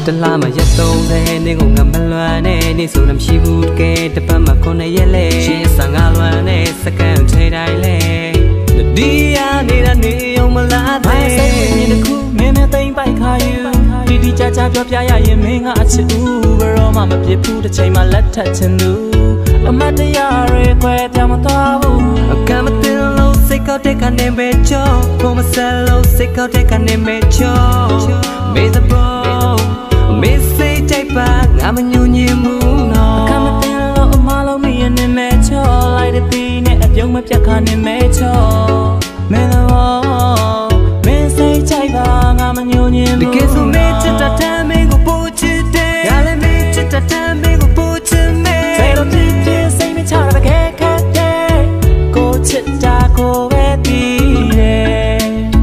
တလားမှာရက်သုံးဆယ်နေကိုငါမလွမ်းနဲ့နေဆိုလည်းမရှိဘူးတကယ်တစ်ပတ်မှာခုနှစ်ရက်လေရှေ့ဆန်ငါလွမ်းနဲ့စကန်ထိတိုင်းလေဒီရနေတာနေအောင်မလားတဲ့စိတ်ဝင်ရင်တစ်ခုမင်းနဲ့တိမ်ပိုက်ခါယူတီတီကြကြပြောပြရရင်မင်းကအချစ်ဦးဘရောမှမပြစ်ဘူးတစ်ချိန်မှလက်ထက်ချင်သူအမတရားတွေခွဲပြောင်းမသွားဘူးအကမတင်လို့စိတ်ကောက်တဲ့ကနေပဲချောဘုံမဆက်လို့စိတ်ကောက်တဲ့ကနေပဲချောမေးthe ball မေးစိတ်တိုက်ပါငါမညူညင်ဘူးနော်အကမတင်လို့အမလုံးမရနေမဲချောလိုက်တဲ့တီးနဲ့အပြုံးမပြတ်ခါနေမဲချောမေးthe ball မေးစိတ်တိုက်ပါငါမညူညင်ဘူးတကယ်ဆိုမေးချစ်တာတမ်းမင်းကိုပို့ချစ်တယ်ငါလည်းမေးချစ်တာတမ်းမင်းကိုပို့ချစ်မယ် ချာရခဲ့ခဲ့တဲ့ကိုချစ်တာကိုပဲသိတယ်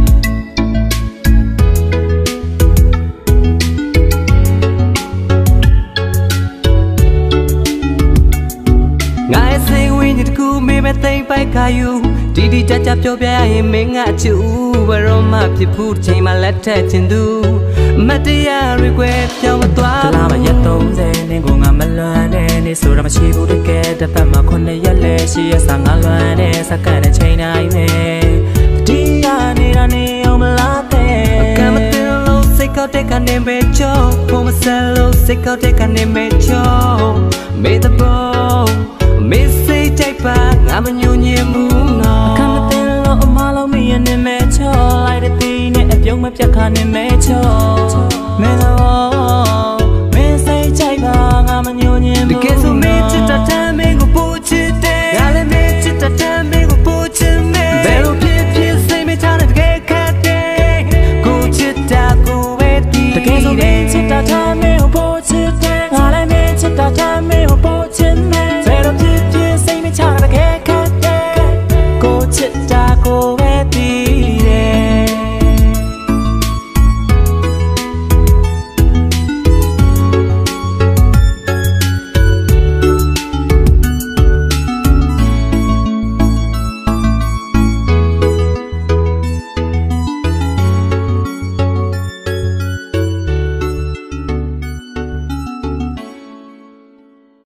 ငါရဲ့စိတ်ဝင်တကူမေးပဲသိမ့်ပိုက်ခါယူတီတီကြကြပြောပြရရင်မင်းငါချစ်ဦးဘရောမှဖြစ်ဘူးချိန်မှလက်ထက်ချင်သူမတရားတွေကွယ်ပြောင်းမသွားတလားမရက်30နေကိုငါမလွမ်းနဲ့နေဆိုတာမရှိဘူးတကယ်တစ်ပတ်မှာခုနှစ်ရက်လဲရှိရစာငါလွမ်းနဲ့စက္ကန့်နဲ့ချိန်တိုင်းပဲဒီရနေတာနေအောင်မလားတဲ့အကမတင်လို့စိတ်ကောက်တဲ့ကနေပဲချောဘုံမဆက်လို့စိတ်ကောက်တဲ့ကနေပဲချောမေးthe ball မေးစိတ်တိုက်ပါငါမညူညင်ဘူးနော်အကမတင်လို့အမလုံးမရနေမဲချောလိုက်တဲ့တီးနဲ့အပြုံးမပြတ်ခါနေမဲချောမေးthe ball